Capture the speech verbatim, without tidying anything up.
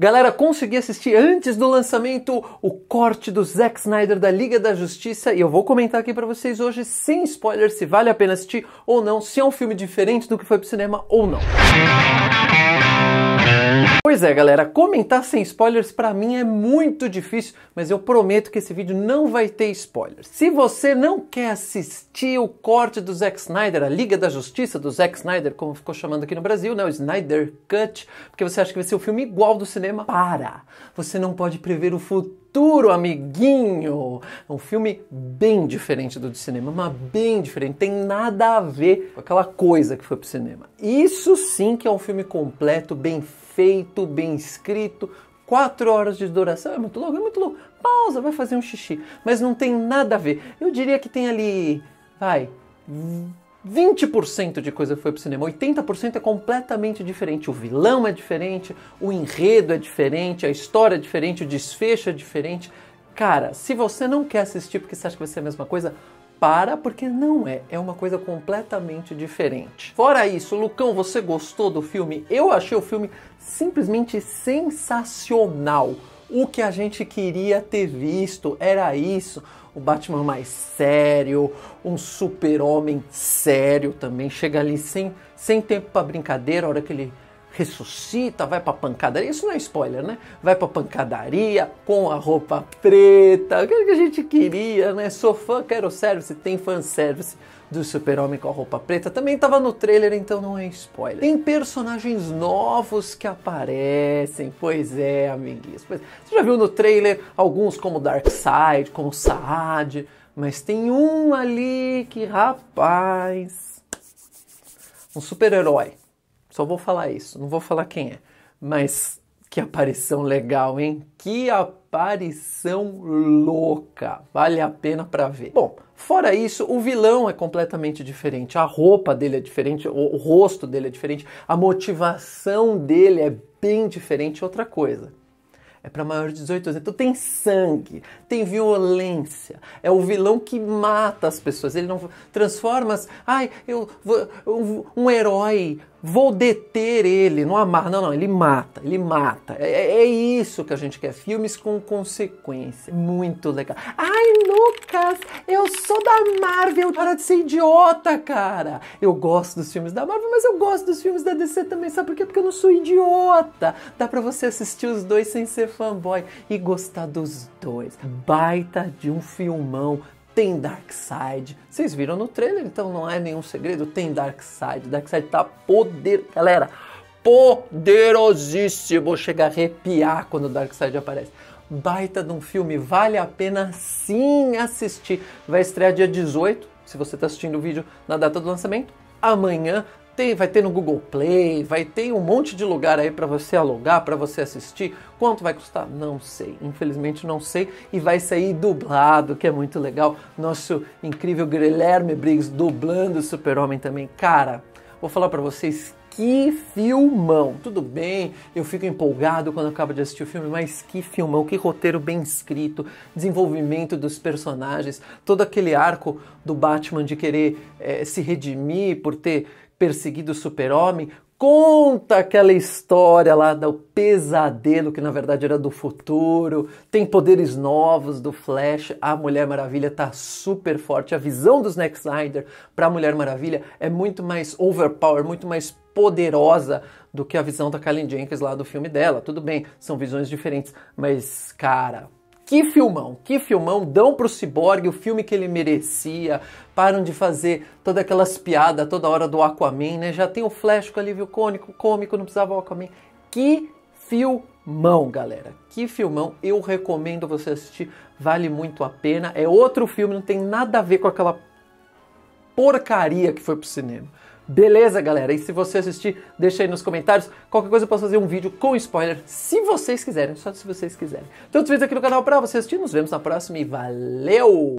Galera, consegui assistir antes do lançamento o corte do Zack Snyder da Liga da Justiça e eu vou comentar aqui pra vocês hoje, sem spoiler, se vale a pena assistir ou não, se é um filme diferente do que foi pro cinema ou não. Pois é, galera, comentar sem spoilers pra mim é muito difícil, mas eu prometo que esse vídeo não vai ter spoilers. Se você não quer assistir o corte do Zack Snyder, a Liga da Justiça do Zack Snyder, como ficou chamando aqui no Brasil, né, o Snyder Cut, porque você acha que vai ser um filme igual do cinema, para! Você não pode prever o futuro, amiguinho! É um filme bem diferente do de cinema, mas bem diferente, tem nada a ver com aquela coisa que foi pro cinema. Isso sim que é um filme completo, bem feito, bem escrito, quatro horas de duração, é muito louco, é muito louco. Pausa, vai fazer um xixi, mas não tem nada a ver. Eu diria que tem ali, vai, vinte por cento de coisa que foi pro cinema, oitenta por cento é completamente diferente. O vilão é diferente, o enredo é diferente, a história é diferente, o desfecho é diferente. Cara, se você não quer assistir porque você acha que vai ser a mesma coisa, para, porque não é. É uma coisa completamente diferente. Fora isso, Lucão, você gostou do filme? Eu achei o filme simplesmente sensacional. O que a gente queria ter visto era isso. O Batman mais sério, um super-homem sério também. Chega ali sem, sem tempo para brincadeira, a hora que ele ressuscita, vai pra pancadaria, isso não é spoiler, né? Vai pra pancadaria com a roupa preta, aquilo que a gente queria, né? Sou fã, quero service, tem fanservice do Super-Homem com a roupa preta, também tava no trailer, então não é spoiler. Tem personagens novos que aparecem, pois é, amiguinhos. Pois... Você já viu no trailer alguns como Darkseid, como Saad, mas tem um ali que, rapaz, um super-herói. Só vou falar isso, não vou falar quem é. Mas que aparição legal, hein? Que aparição louca. Vale a pena pra ver. Bom, fora isso, o vilão é completamente diferente. A roupa dele é diferente, o, o rosto dele é diferente. A motivação dele é bem diferente. Outra coisa, é para maior de dezoito anos. Então tem sangue, tem violência. É o vilão que mata as pessoas. Ele não transforma... Ai, eu vou... Um, um herói... Vou deter ele, não amarra, não, não, ele mata, ele mata. É, é isso que a gente quer, filmes com consequência. Muito legal. Ai, Lucas, eu sou da Marvel, para de ser idiota, cara. Eu gosto dos filmes da Marvel, mas eu gosto dos filmes da D C também, sabe por quê? Porque eu não sou idiota. Dá pra você assistir os dois sem ser fanboy e gostar dos dois. Baita de um filmão. Tem Darkseid. Vocês viram no trailer, então não é nenhum segredo. Tem Darkseid. Darkseid tá poder... Galera, poderosíssimo. Chega a arrepiar quando o Darkseid aparece. Baita de um filme. Vale a pena sim assistir. Vai estrear dia dezoito, se você tá assistindo o vídeo na data do lançamento. Amanhã. Tem, vai ter no Google Play, vai ter um monte de lugar aí para você alugar, para você assistir. Quanto vai custar? Não sei, infelizmente não sei. E vai sair dublado, que é muito legal. Nosso incrível Guilherme Briggs dublando o Super-Homem também. Cara, vou falar para vocês, que filmão. Tudo bem, eu fico empolgado quando eu acabo de assistir o filme, mas que filmão, que roteiro bem escrito, desenvolvimento dos personagens, todo aquele arco do Batman de querer é, se redimir por ter perseguido o Super-Homem, conta aquela história lá do pesadelo, que na verdade era do futuro, tem poderes novos do Flash, a Mulher Maravilha tá super forte, a visão do Zack Snyder pra Mulher Maravilha é muito mais overpower, muito mais poderosa do que a visão da Karen Jenkins lá do filme dela. Tudo bem, são visões diferentes, mas cara... Que filmão, que filmão, dão pro Cyborg o filme que ele merecia, param de fazer todas aquelas piadas toda hora do Aquaman, né? Já tem o Flash com alívio cômico, cômico, não precisava o Aquaman. Que filmão, galera, que filmão, eu recomendo você assistir, vale muito a pena. É outro filme, não tem nada a ver com aquela porcaria que foi pro cinema. Beleza, galera? E se você assistir, deixa aí nos comentários. Qualquer coisa eu posso fazer um vídeo com spoiler, se vocês quiserem, só se vocês quiserem. Então, outros vídeos aqui no canal pra você assistir. Nos vemos na próxima e valeu!